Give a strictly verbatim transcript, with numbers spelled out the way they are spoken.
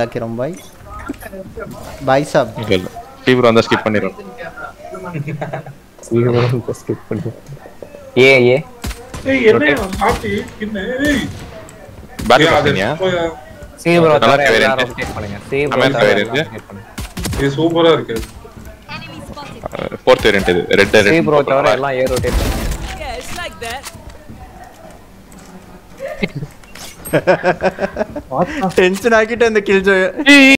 Lucky Rom bhai. Bye sab. T bro அந்த skip பண்ணிரோம். C bro அந்த skip பண்ணு. ஏ ஏ. ஏய் என்ன சாப்பிட்டி என்ன ஏய். பேக் பண்ணியா? C bro நல்லா ரொட்டேட் பண்ணுங்க. C bro இருக்கு. இது சூப்பரா இருக்கு. fourth variant இது ரெட் ரெட். C bro தவிர எல்லாம் ஏ ரொட்டேட் பண்ணுங்க. Yeah, it's like that. Tension ஆக்கிட்டு அந்த kill joy